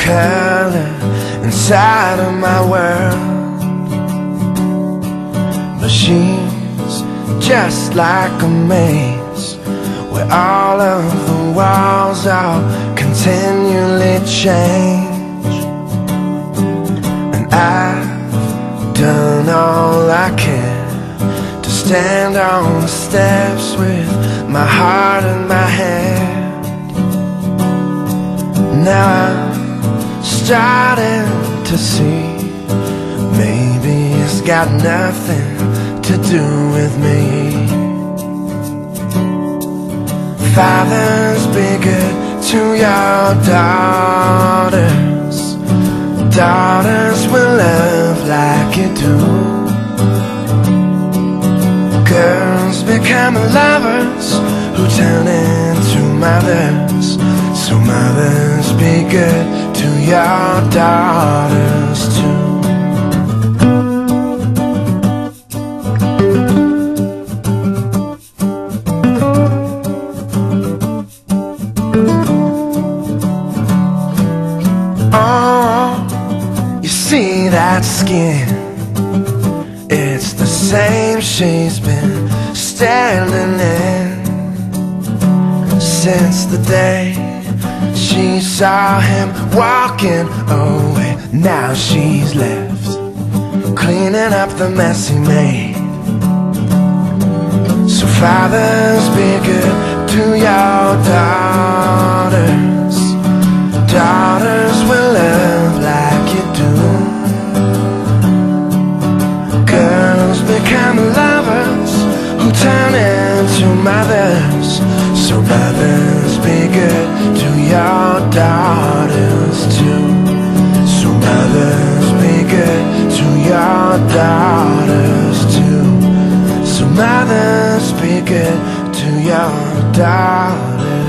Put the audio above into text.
color inside of my world, but she's just like a maze where all of the walls are continually change. And I've done all I can to stand on the steps with my heart in my hand. Now I'm starting to see maybe it's got nothing to do with me. Fathers, be good to your daughters. Daughters will love like you do. Girls become lovers who turn into mothers. So mothers, be good to your daughters too. Oh, you see that skin? It's the same she's been standing in since the day she saw him walking away. Now she's left cleaning up the mess he made. So fathers, be good to your daughters. Daughters will love like you do. Girls become lovers who turn into mothers. So mothers, be good to your daughters too. So mothers, be good to your daughters too. So mothers, be good to your daughters.